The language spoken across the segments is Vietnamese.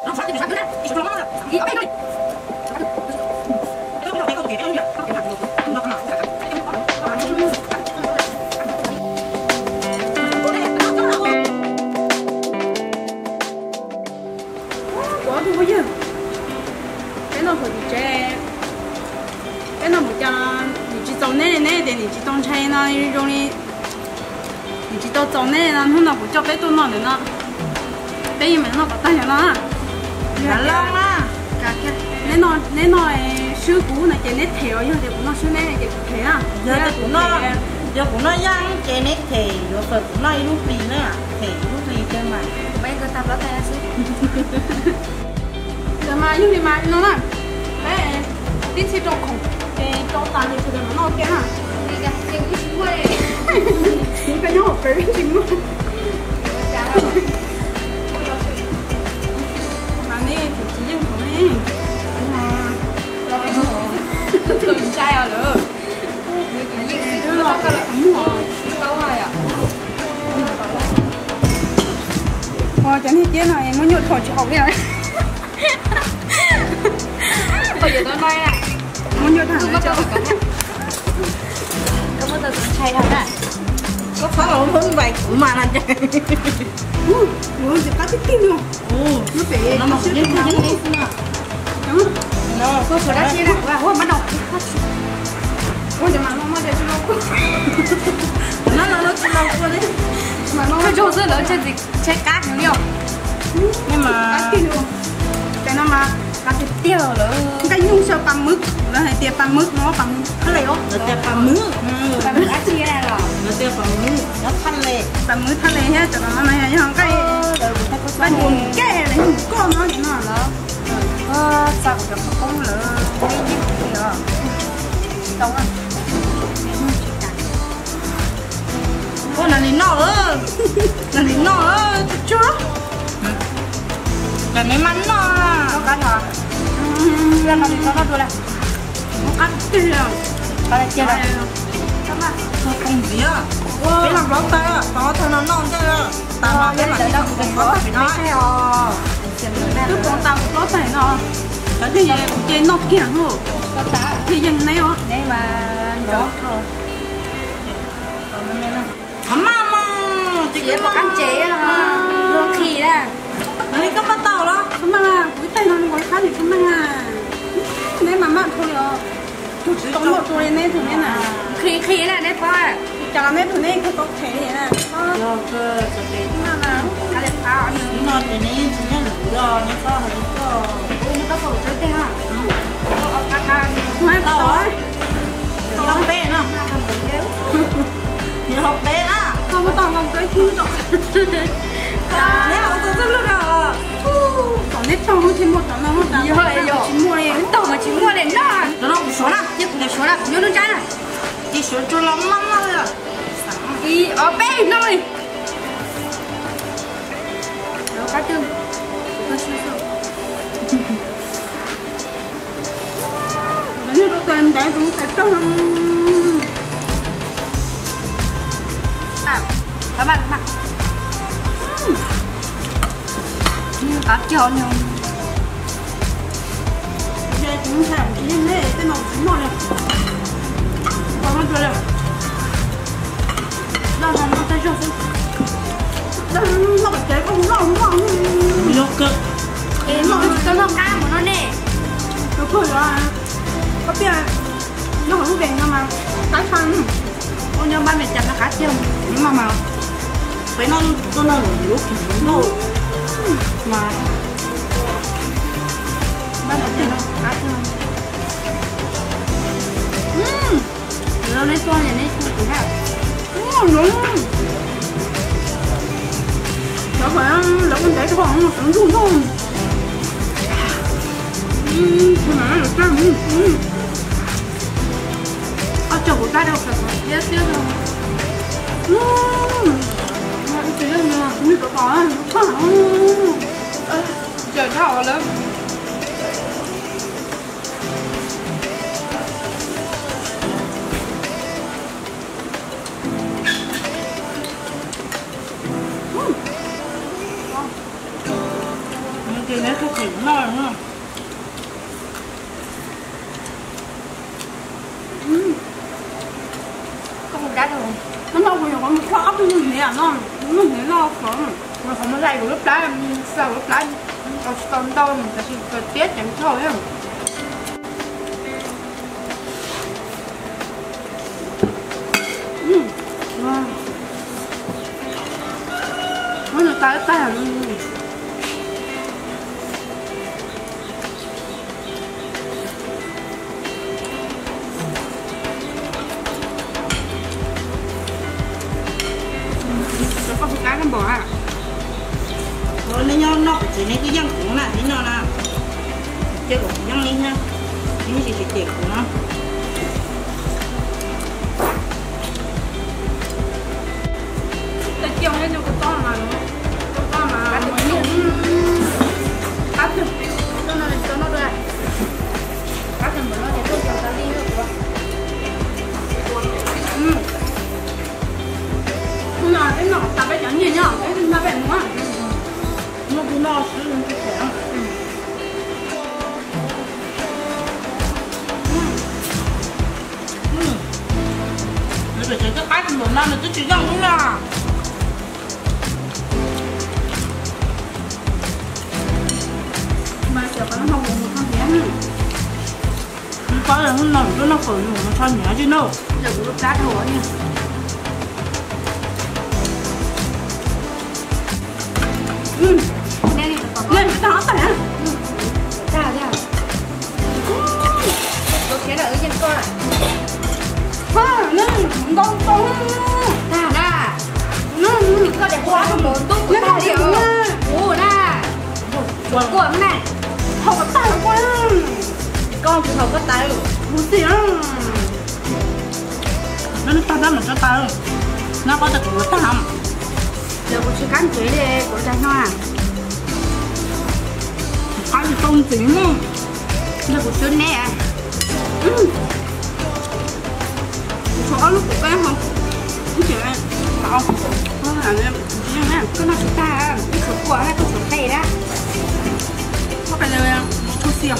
cho cái tôi nói nữa bây giờ mình nó có tay nó long á nên nói sư cũ này chỉ nét theo nhưng mà cũng nó sư này chỉ thế à giờ cũng nó giang chỉ nét thì rồi phải cũng nói lúc gì nữa thì lúc gì cơ mà bây giờ tập đó tay sư giờ mà nhưng thì mà nó là đấy đi chơi trong khủng cái trong tàn thì tụi nó ok hả đi gặp chơi cái chú ấy cái nhau phải cái gì luôn mà nè thì chỉ dùng thôi nè thường trai à nữa nó là cái ấm hò đâu rồi à chẳng thì chết này muốn nhột khỏi chọc đi rồi bây giờ tôi nói à muốn nhột thẳng cho có bao giờ trai thật à có phải là không vậy mà là chạy ủa giờ cá thích kinh không nó phải nó mọc lên nó nó có số đá chia nè wow bắt đầu ôi giờ mà nó để cho nó chỉ lâu qua đấy mà nó cho rất lớn trên gì trên cát nhiều nhưng mà cá kinh luôn cái nó mà cá thịt tiêu nữa cái nhung sơ bằng mức nó hay tiệp bằng mức nó bằng cái này không nó tiệp bằng mứ bằng mức chia ra rồi nó tiệp bằng mứ nó thanh lệ bằng mức thanh lệ hết cho nó này như không cái bạn dùng cái này dùng con nó thì nó sao được không lỡ cái gì rồi đâu à con là lính nọ ơ là lính nọ ơ chưa là mấy mắn nó cắn hả ra mà nó cắn rồi này nó cắn kia cắn kia này không gì á cái làm lót tay á có thôi nó non thế á tao mà cái này đâu cũng có phải nói cứ con tao lót tay nó cái gì trên nó kia hả thì dừng này hả đây mà đó 엄마 지금 깜짝이야 이렇게 아니 깜빡 따오라 엄마가 우리 딸 나는 걸 사지 엄마가 내 맘만 thôi rồi tổng một tuổi này tuổi này nè khi này đấy phải cho nên tuổi này cứ tốt thế này nè rồi cơ cái mà cái này tao nó thì này chỉ là rồi nó có hình có nó có chơi thế hả mai tối không bé nữa nhiều học bé á không có toàn cái thứ rồi nếu mà tôi rất là còn nét trong hơn thêm một tấm nó không chín mua này tàu mà chín mua này nó cũng số nào tiếp cái số nào nhớ đứa trái này đi số cho lắm lắm rồi đi ở bé nó đi đó cá trưng như tôi tên để cũng phải trong các bạn như cá treo nhiều đây cũng thèm cái này cái nồi chín nồi này còn nó chưa được đâu mà nó tay cho xem đâu nó phải chế không ngon nhiều cơ nó không cá của nó nè nó cười rồi có biết nó không đẹp đâu mà cá xanh ôi nhưng ba mẹ chặt là cá treo nhưng mà phải nó lúc thì nó mà ba mẹ chặt nó cá treo nó lấy xoa này lấy xoa của hả ngon nó phải là con trẻ cái bọn nó sống luôn không con này là trăng chờ một cái đâu phải yes yes rồi anh chị ơi mà như có trời thảo lắm chị lấy cái thịt nó nữa. Không một đá đâu. Nó đâu bây giờ có một cái ốc như thế à nó thế nó không. Mà không có dày của lúc đá sao lúc đá còn đâu mình sẽ cần tiết chẳng thôi á. Wow. Nó được tay à luôn. Có một cái con bò à. Rồi nó chỉ này cái dân cũng là thế nào nè. Chứ cũng dân đi ha. Cái gì chỉ của nó. Tại chiều nên cho con mà nó. Con mà. Ăn được nhiều. Ăn được. Cho nó đây. Ăn được nó thì tôi cho ta đi nữa. Nó cái nọ ta phải chẳng gì nhá. Cái nó phải đúng không? Nó cũng no sử dụng cái khỏe. Bây giờ cái bát của nó cứ chỉ dòng thôi à. Mà chiều có nó không một con bé nữa. Có là nó nổi nó phở nó cho nhá chứ đâu. Giờ cũng lúc đá thổ nha. Lên Lên cái đó phải á. ra ra. Tôi sẽ là ở trên con à. Ha, lên con. Ra ra. Mình có đẹp quá không muốn tốt của ta đi ở. Ồ ra. Của em này. Không có tay quá. Con thì không có tay. Một tí á. Nó ta ra mà cho tay. Nó có thật của ta không? Giờ cô chỉ cắn chế đi của trái hoa. Ai thì không tính không? Giờ cô xuân nè. Có lúc của em không? Không chịu em. Không. Không là em. Có nó chúng ta cái số của hay cái số tệ đó. Có phải là em? Chút xíu.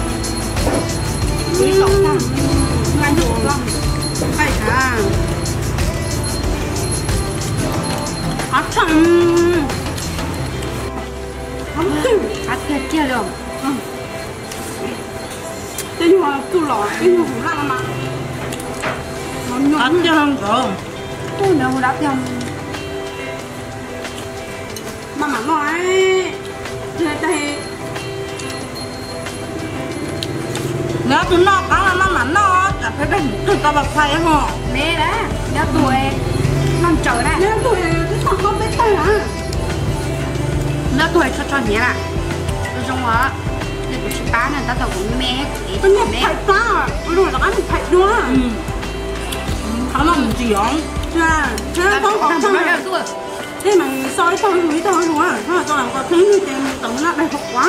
Quý tổng tăng. Ngay đủ không? Hay à. 아 참. 앞에 뛰어요. Cái hoa tu lò, cái hoa hủ lăng mà. Ăn chưa không rồi. Tôi đâu đáp nhau. Mà nói. Đây. Nếu tôi nó cắn là mà nó là phải đánh từ tao bạc phải hả? Nè đó, nếu tuổi non trời đây. Nếu tôi nó không biết tay hả? Nếu tuổi cho nhé là. Tôi trong đó. Thì của chị bán này ta tao cũng mẹ. Tôi nhập phải ta. Rồi là ăn phải nữa. Nó là mình gì không? Thế con có xong rồi. Thế mà soi tôi hủy tôi luôn á. Thế mà tôi làm có thấy như thế mình tưởng nó đầy phục quá.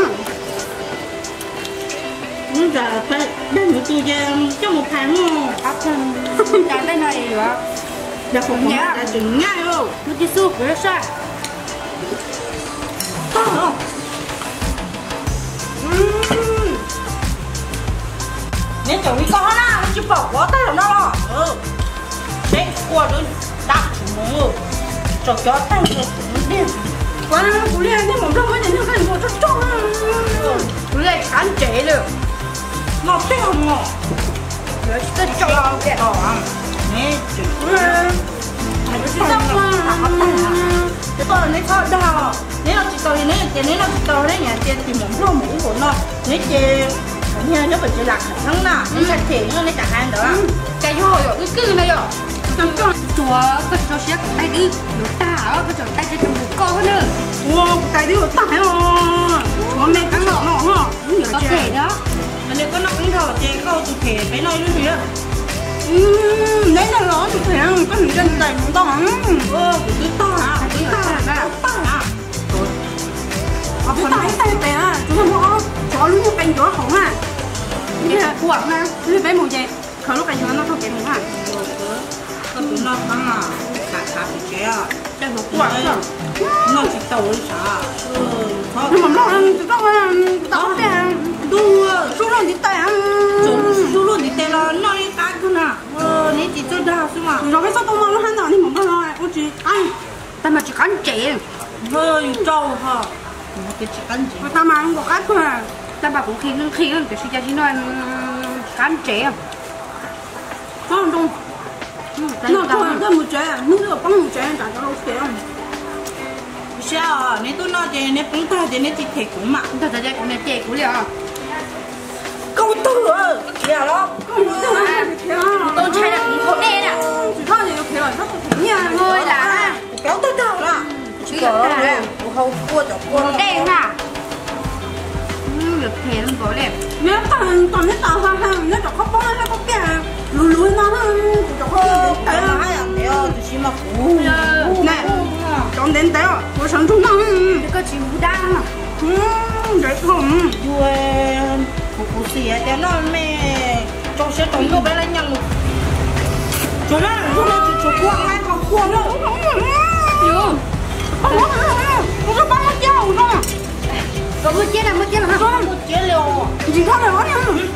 Bây giờ phải đem một tôi cho một tháng luôn. Áp chân. Cái bên này rồi. Đã phục nhé. Đã chuẩn ngay luôn. Nó chỉ xúc với sao? Không. Nên chẳng biết có nào nó chỉ bỏ quá tay của nó. Đấy qua rồi đạp chúng nó. Cho cho tay nó đi. Quá nó cũng liên nhưng mà không có nhìn thấy cái nó cho. Cũng lại cắn chế được. Nó thế không ngọt. Rồi sẽ cho kẹt. Nè chữ. Thầy nó chỉ xong mà. Cái tôi nó khó đỏ. Nếu nó chỉ tôi thì nếu nó chỉ tôi đấy nhà chị thì muốn lo mũ của nó. Nếu chị nha nó phải chỉ lạc khả năng nào. Nếu là chị nó chả ăn được. Cái hồi rồi cứ này rồi. Chúa có cho xếp tay đi. Nó tả có cho tay cho một con nữa. Wow, tay đi của tải rồi. Chúa mẹ cắn nó hả? Có thể đó. Mà nếu có nó cũng thở chị câu tụi thể với nó như thế. Đấy là nó tụi thể có những chân tay cũng to hả? Cứ to hả? Cứ to hả? To hả? Cứ tay tay à? Chúng ta mua cho lúc một canh chỗ không à? Như là cuộn ha? Như bé mù gì? Khởi lúc canh chỗ nó không kém mù hả? Con tụi nó căng à? Khá bị chế à? Cái nó cuộn rồi. Nó chỉ tàu đi xả. Nhưng mà nó ăn tụi tao à? 干净。 hơi trâu ha cái chỉ cắn gì ta mà ăn một cái thôi ta bảo cũng khi cái sự chỉ nói cắn trẻ không đúng nó còn cái một trẻ muốn được có một trẻ trả cho đâu tiền sao nếu tôi nói thì nếu chúng ta thì nếu chỉ thiệt cũng mà ta sẽ cũng là trẻ cũng liệu câu từ kìa đó tôi chơi là cũng không đen à chỉ thôi thì kìa nó không thể nha thôi là kéo tới đâu là chỉ là không cua cho cua đen à được thế lắm có đẹp nếu toàn cái tàu hoa hàng nó chọc khóc bóng nó có cái lùi nó chọc khóc cái lá à nếu chỉ mà cú nè chọn đến đấy à tôi sống chung năng cái chịu đăng đấy không vui cú xì cái nó mẹ cho xe tổng nó bé lại nhằng cho nó cho quăng ngay vào quăng nó chưa không có bắn dao nó có một chết là không một chế liều gì không phải nói nữa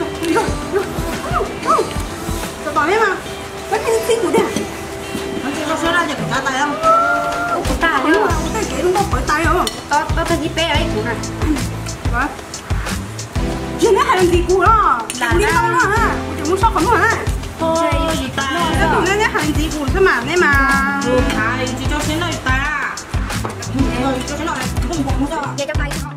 cho tao biết mà cái gì của đây nó chỉ có số ra cho cả tay không của ta đấy mà cái kia nó có khỏi tay không tao thấy bé ấy của này hả chị nó hay làm gì của đó là đi đâu đó hả chị muốn sao không hả thôi gì ta cái tụi nó hay gì của thế mà đấy mà thầy chị cho xíu này ta cho cái này không không cho để cho tay không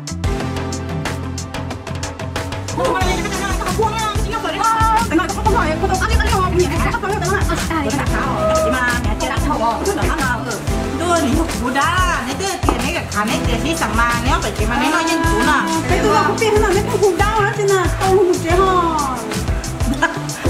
không phải cái này nó không quăng xin lỗi đấy cái này không phải cái đó cái không nhỉ cái đó cái đó mà nhà chị đã thầu cái đó nào đưa đi cú đá này cái tiền này cái khả này tiền đi sắm mà nếu phải chị mà nói nhân cú nè cái tôi không tiền là mấy cú đá đó chứ nè tôi không chế ha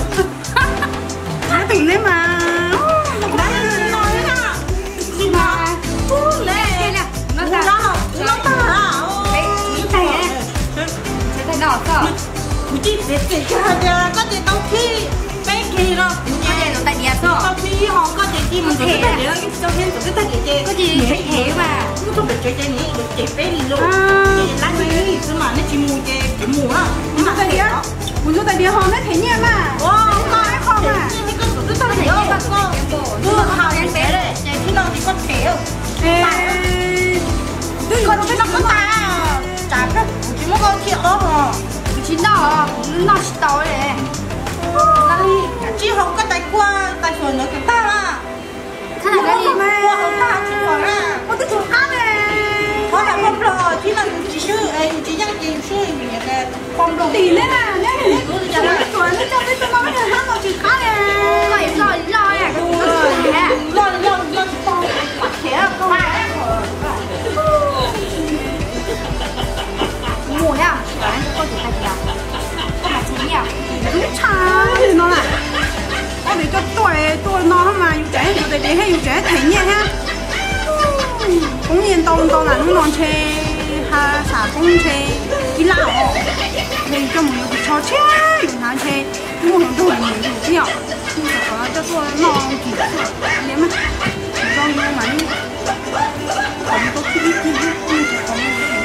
nó tỉnh đấy mà đấy nói nè gì mà nó ra nó ta cái tay này cái đỏ sợ chị biết cái có thể tao thi bé kia đó cái này nó tại địa sợ tao thi họ có thể thi mình cái này đó cái cho nên cái tay chị có gì thế mà không được chơi này được chơi bé đi luôn lá gì chứ mà nó chỉ mua chơi cái mua đó nhưng mà cái đó muốn cho tay địa họ nó thấy nhẹ mà không mà cái cái tay địa họ đưa họ đến bé đấy thì nó chỉ có thể còn cái nó có ta chả cái chỉ muốn con kia đó chín đỏ nó chín đỏ đấy chỉ học cái tay qua tay sườn nó cái ta là thế này cái gì qua học ta chỉ còn là có cái chỗ khác này có là không rồi chỉ là chỉ sư chỉ nhắc chỉ sư mình nhận là không đồng tiền đấy mà nhá cái nó cho nó cái hát nó chỉ khác này lo à lo bắt thế không mùa nha bán cho con chỉ hay là con là chín nhỉ đúng chả thì nó là có để cho tôi nó mà yêu trẻ yêu để hay yêu trẻ thấy nhẹ ha cũng nhiên tông là nó non chê ha xả công chê đi lão thì cho mình được cho chê dùng hàng chê mua hàng tôi mình dùng nhiều nhưng mà có cho tôi nó chỉ nếu mà cho nhưng mà đi còn có khi không chỉ có